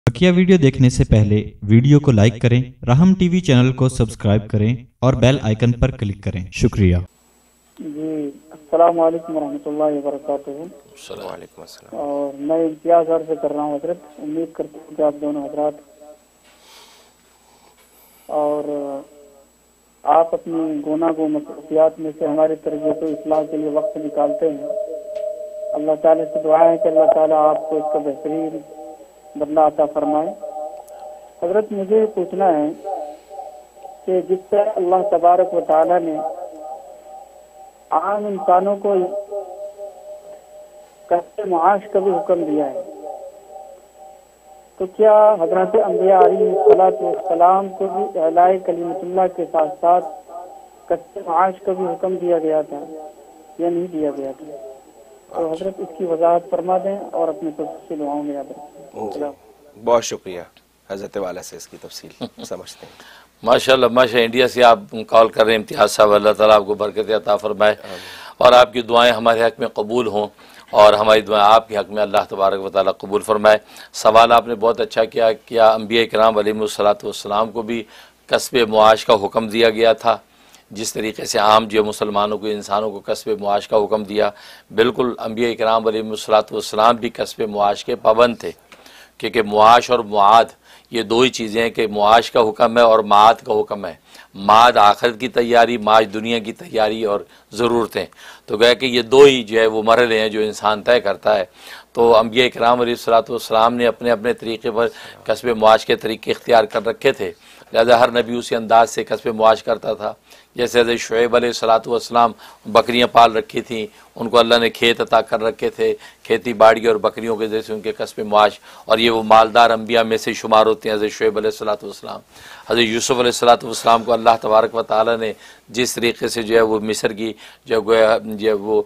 बकिया video देखने से पहले वीडियो को लाइक करें, राहम टीवी चैनल को सब्सक्राइब करें और बेल आइकन पर क्लिक करें। शुक्रिया जी। अस्सलाम वालेकुम रहमतुल्लाहि व बरकातुहू। वालेकुम अस्सलाम। और मैं इम्तियाज अर्ज़ कर रहा हूँ हजरत, उम्मीद करता हूँ कि आप दोनों हजरात और आप अपनी गुनाह मसरूफियात में से हमारी तरबियत और इस्लाह के लिए वक्त निकालते हैं। अल्लाह ताला से दुआ है कि अल्लाह ताला आपको इसका बेहतरीन बदला अता फरमाए। हजरत मुझे पूछना है कि जिस तरह अल्लाह तबारक व तआला ने आम इंसानों को कस्बे मुआश का भी हुक्म दिया है, तो क्या हजरत अंबिया अलैहिस्सलाम को भी इलाए कलिमतुल्लाह के साथ साथ कस्बे मुआश का भी हुक्म दिया गया था या नहीं दिया गया था? तो हजरत इसकी वजाहत फरमा दें और अपने खुसूसी दुआओं में याद रखें। बहुत शुक्रिया, हजरत वाला से इसकी तफसील समझते हैं। माशाल्लाह माशाल्लाह, इंडिया से आप कॉल कर रहे हैं इम्तियाज साहब, अल्लाह ताला आपको बरकत अता फरमाए और आपकी दुआएं हमारे हक़ में कबूल हों और हमारी दुआएं आपके हक़ में अल्लाह तबारक व तआला कबूल फरमाए। सवाल आपने बहुत अच्छा किया, क्या अंबिया किराम अलैहिमुस्सलातु वस्सलाम को भी कस्बे मुआश का हुक्म दिया गया था जिस तरीके से आम जो मुसलमानों को, इंसानों को कस्बे मुआश का हुक्म दिया? बिल्कुल, अंबिया किराम अलैहिमुस्सलातु वस्सलाम भी कस्बे मुआश के पाबंद थे, क्योंकि मुआश और मुआद ये दो ही चीज़ें हैं कि मुआश का हुक्म है और माद का हुक्म है। माद आखिरत की तैयारी, माज दुनिया की तैयारी और ज़रूरतें, तो गया कि ये दो ही जो है वो मरहले हैं जो इंसान तय करता है। तो अंबिया किराम अलैहिस्सलातु वस्सलाम ने अपने अपने तरीक़े पर कस्बे मुआश के तरीक़े इख्तियार कर रखे थे, लिहाजा हर नबी उसी अंदाज से कस्बे मुआश करता था। जैसे हज़रत शुएब अलैहिस्सलातु वस्सलाम बकरियाँ पाल रखी थीं, उनको अल्लाह ने खेत अता कर रखे थे, खेती बाड़ी और बकरियों के जैसे उनके कस्बे मुआश, और ये वो मालदार अंबिया में से शुमार होते हैं। हज़रत शुएब अलैहिस्सलातु वस्सलाम, हज़रत यूसुफ अलैहिस्सलातु वस्सलाम को अल्लाह तबारक व तआला ने जिस तरीके से जो है वो मिस्र की जो वो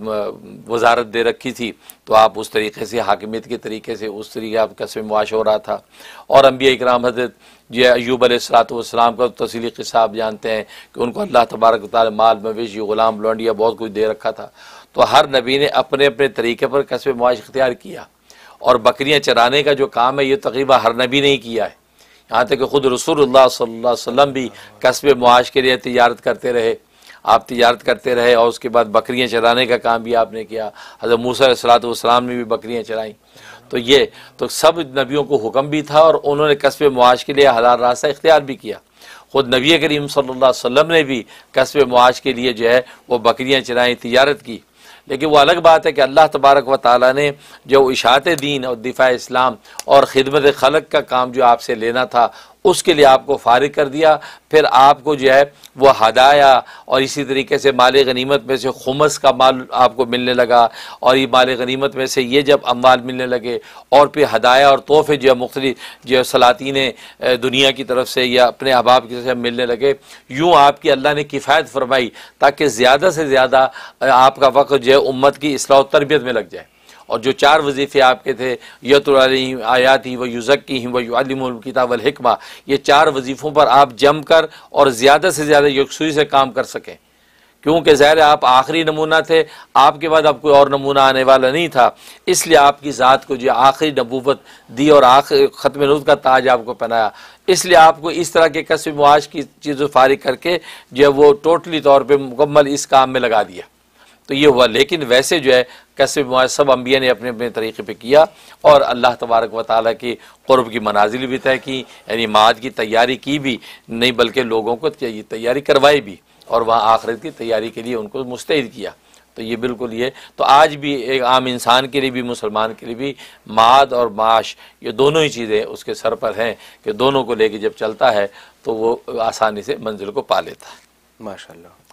वजारत दे रखी थी, तो आप उस तरीके से हाकिमियत के तरीके से उस तरीके आप कस्बे मुआश हो रहा था। और अंबिया इकराम हज़रत जो अय्यूब अलैहिस्सलातु वस्सलाम का तफसीली किस्सा आप जानते हैं कि उनको अल्लाह तबारक व तआला माल मवेशी ग़ुलाम लौंडिया बहुत कुछ दे रखा था। तो हर नबी ने अपने अपने तरीके पर कस्बे मुआश इख्तियार किया, और बकरियाँ चराने का जो काम है ये तकरीबन हर नबी ने ही किया है। यहाँ तक कि खुद रसूलुल्लाह सल्लल्लाहु अलैहि वसल्लम भी कस्बे मुआश के लिए तिजारत करते रहे, आप तिजारत करते रहे और उसके बाद बकरियाँ चराने का काम भी आपने किया। हज़रत मूसा अलैहिस्सलातु वस्सलाम ने भी बकरियाँ चराईं। तो ये तो सब नबियों को हुक्म भी था और उन्होंने कस्बे मुआश के लिए हलाल रास्ता इख्तियार भी किया। खुद नबी करीम सल्लल्लाहु अलैहि वसल्लम ने भी कस्बे मुआश के लिए जो है वो बकरियाँ चराईं, तिजारत की। लेकिन वो अलग बात है कि अल्लाह तबारक व तआला ने जो इशाअत दीन और दिफा इस्लाम और खिदमत खलक का काम जो आपसे लेना था उसके लिए आपको फारिग कर दिया। फिर आपको जो है वो हदाया और इसी तरीके से माल गनीमत में से खुमस का माल आपको मिलने लगा, और ये माल गनीमत में से ये जब अम्वाल मिलने लगे और फिर हदाया और तोहफे जो है मुख्तलिफ जो सलातीन दुनिया की तरफ से या अपने अहबाब की तरफ से मिलने लगे, यूँ आपकी अल्लाह ने किफ़ायत फरमाई ताकि ज़्यादा से ज़्यादा आपका वक्त जो है उम्मत की इस्लाह और तरबियत में लग जाए। और जो चार वजीफ़े आपके थे, यतलू अलैहिम आयातिही व युज़क्कीहिम व युअल्लिमुहुल किताब वल हिकमा, ये चार वजीफ़ों पर आप जम कर और ज़्यादा से ज़्यादा यकसुई से काम कर सकें, क्योंकि ज़ाहिर है आप आखिरी नमूना थे, आपके बाद अब कोई और नमूना आने वाला नहीं था। इसलिए आपकी ज़ात को जो आखिरी नबूवत दी और आखिरी ख़त्म नबूवत का ताज आपको पहनाया। इसलिए आपको इस तरह के कस्बे मुआश की चीज़ों फारिग करके जो है वो टोटली तौर पर मुकम्मल इस काम में लगा दिया। तो ये हुआ। लेकिन वैसे जो है कस्बे मुआश सब अंबिया ने अपने अपने तरीक़े पे किया और अल्लाह तबारक व तआला की क़ुर्ब की मनाजिल भी तय की, यानी माद की तैयारी की भी नहीं बल्कि लोगों को तैयारी करवाई भी और वहाँ आखिरत की तैयारी के लिए उनको मुस्तैद किया। तो ये बिल्कुल ये तो आज भी एक आम इंसान के लिए भी, मुसलमान के लिए भी माद और माश ये दोनों ही चीज़ें उसके सर पर हैं कि दोनों को लेके जब चलता है तो वो आसानी से मंजिल को पा लेता है। माशाअल्लाह।